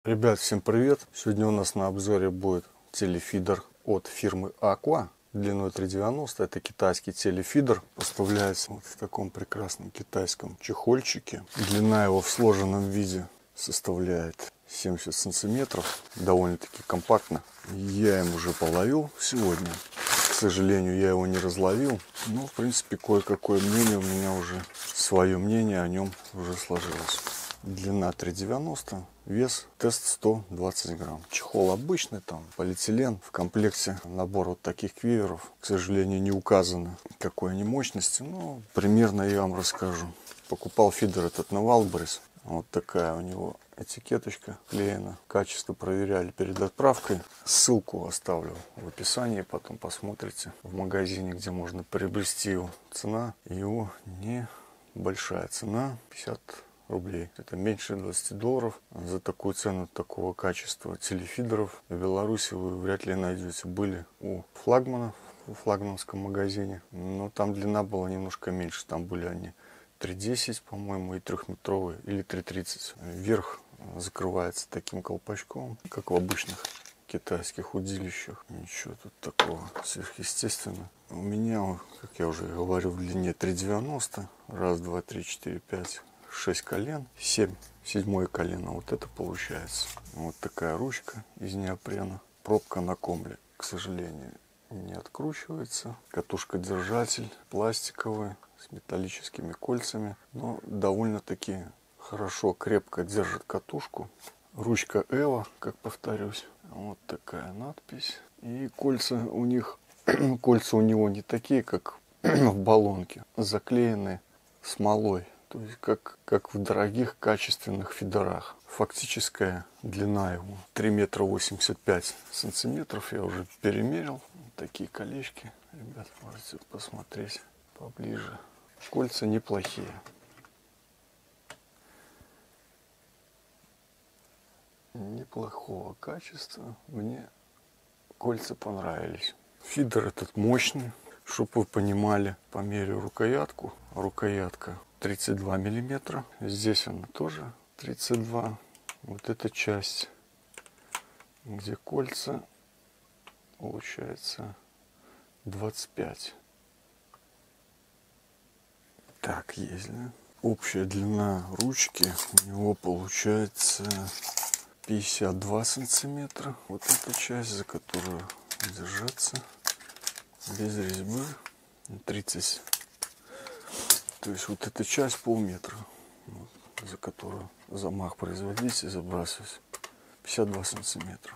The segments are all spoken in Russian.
Ребят, всем привет! Сегодня у нас на обзоре будет телефидер от фирмы Aqua длиной 3,90. Это китайский телефидер. Поставляется вот в таком прекрасном китайском чехольчике. Длина его в сложенном виде составляет 70 сантиметров. Довольно-таки компактно. Я им уже половил сегодня. К сожалению, я его не разловил. Но, в принципе, кое-какое мнение у меня уже, свое мнение о нем уже сложилось. Длина 3,90, вес тест 120 грамм. Чехол обычный, там полиэтилен. В комплекте набор вот таких квиверов. К сожалению, не указано, какой они мощности, но примерно я вам расскажу. Покупал фидер этот на Wildberries. Вот такая у него этикеточка клеена. Качество проверяли перед отправкой. Ссылку оставлю в описании, потом посмотрите в магазине, где можно приобрести его. Цена его небольшая, цена 50 рублей. Это меньше 20 долларов. За такую цену, такого качества телефидеров в Беларуси вы вряд ли найдете. Были у флагмана, в флагманском магазине, но там длина была немножко меньше. Там были они 3,10, по-моему, и 3-метровые, или 3,30. Верх закрывается таким колпачком, как в обычных китайских удилищах. Ничего тут такого сверхъестественного. У меня, как я уже говорил, в длине 3,90. Раз, два, три, четыре, пять, 6 колен, 7-седьмое колено. Вот это получается. Вот такая ручка из неопрена. Пробка на комле, к сожалению, не откручивается. Катушка-держатель пластиковый с металлическими кольцами, но довольно-таки хорошо, крепко держит катушку. Ручка Эва, как повторюсь. Вот такая надпись. И кольца у них, кольца у него не такие, как в баллонке, заклеены смолой. То есть как в дорогих качественных фидерах. Фактическая длина его 3,85 сантиметров. Я уже перемерил. Такие колечки. Ребят, можете посмотреть поближе. Кольца неплохие. Неплохого качества. Мне кольца понравились. Фидер этот мощный. Чтобы вы понимали, померю рукоятку. Рукоятка 32 миллиметра. Здесь она тоже 32. Вот эта часть, где кольца, получается 25. Так, есть, да? Общая длина ручки у него получается 52 сантиметра. Вот эта часть, за которую держаться без резьбы, 30. То есть вот эта часть полметра, вот, за которую замах производить и забрасывать, 52 сантиметра.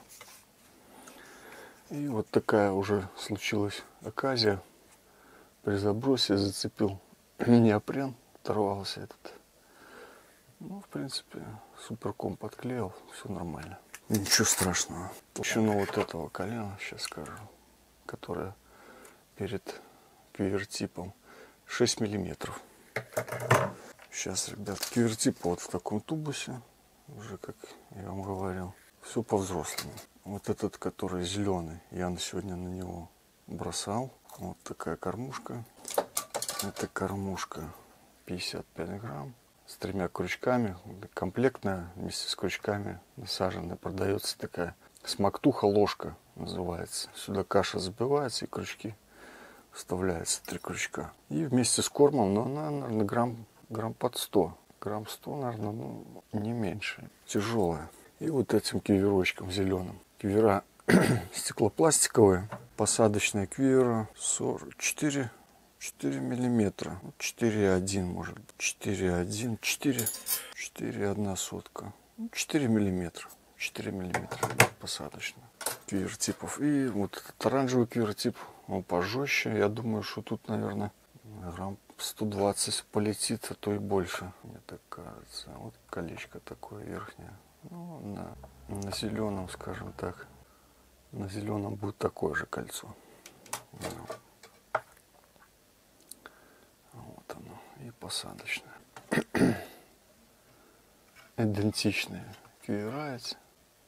И вот такая уже случилась оказия. При забросе зацепил неопрен, оторвался этот. Ну, в принципе, суперком подклеил, все нормально. Ничего страшного. Толщину вот этого колена, сейчас скажу, которая перед квивертипом 6 миллиметров. Сейчас, ребят, квивертип вот в таком тубусе, уже как я вам говорил, все по-взрослому. Вот этот, который зеленый, я сегодня на него бросал. Вот такая кормушка. Это кормушка 55 грамм с 3 крючками, комплектная, вместе с крючками насаженная. Продается такая смактуха ложка называется. Сюда каша забивается и крючки вставляется, 3 крючка. И вместе с кормом, но она, наверное, грамм под 100. Грамм 100, наверное, ну, не меньше. Тяжелая. И вот этим квиверочком зеленым. Квивера стеклопластиковые. Посадочные квивера 4 миллиметра. 4,1 может быть. 4,1, 4,1 сотка. 4 миллиметра. 4 миллиметра посадочная. Квивертипов. И вот этот оранжевый квивертип, он пожестче. Я думаю, что тут, наверное, грамм 120 полетит, а то и больше. Мне так кажется. Вот колечко такое верхнее. Ну, на зеленом, скажем так. На зеленом будет такое же кольцо. Вот оно. И посадочное. Идентичные квивера эти.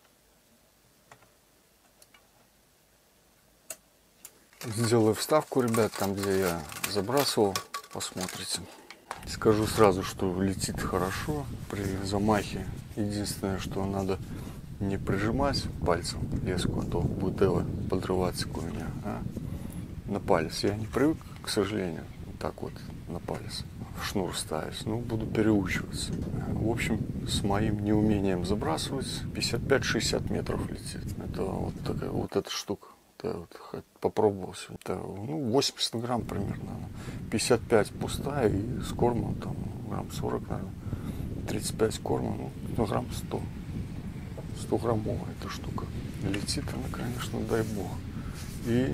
Сделаю вставку, ребят, там, где я забрасывал, посмотрите. Скажу сразу, что летит хорошо при замахе. Единственное, что надо не прижимать пальцем леску, а то будет подрываться у меня, а на палец. Я не привык, к сожалению, так вот на палец шнур ставить. Ну, буду переучиваться. В общем, с моим неумением забрасывать 55-60 метров летит. Это вот такая вот эта штука. Это вот попробовал сегодня. Это, ну, 80 грамм примерно. 55 пустая и с кормом там грамм 40, наверное. 35 корма, ну грамм 100. 100 граммовая эта штука. Летит она, конечно, дай бог. И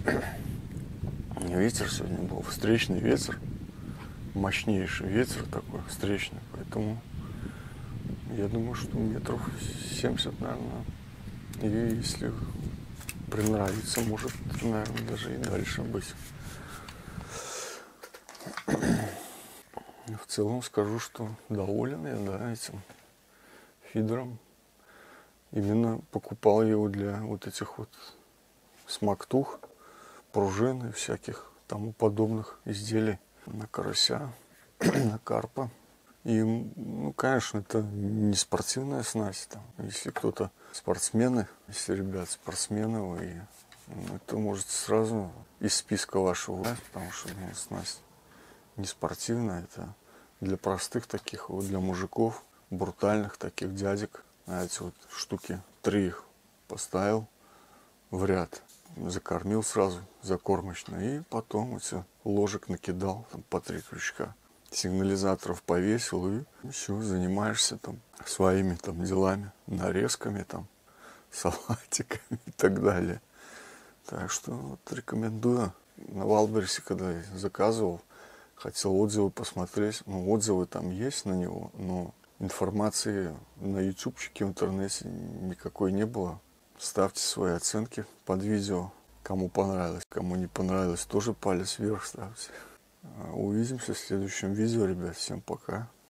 ветер сегодня был, встречный ветер. Мощнейший ветер такой, встречный. Поэтому я думаю, что метров 70, наверное. И если принравится, может, наверное, даже и дальше быть. В целом скажу, что доволен я, да, этим фидером. Именно покупал его для вот этих вот смактух, пружин и всяких тому подобных изделий на карася, на карпа. И, ну, конечно, это не спортивная снасть. Там. Если кто-то спортсмены, если ребят спортсмены, вы, ну, это может сразу из списка вашего убрать, потому что, ну, снасть не спортивная, это для простых таких, вот для мужиков, брутальных таких дядек. А эти вот штуки 3 их поставил в ряд, закормил сразу закормочно, и потом эти ложек накидал там, по 3 крючка. Сигнализаторов повесил, и все, занимаешься там своими там делами, нарезками там, салатиками и так далее. Так что вот рекомендую. На Валбересе, когда я заказывал, хотел отзывы посмотреть. Ну, отзывы там есть на него, но информации на ютубчике в интернете никакой не было. Ставьте свои оценки под видео. Кому понравилось, кому не понравилось, тоже палец вверх ставьте. Увидимся в следующем видео, ребят. Всем пока.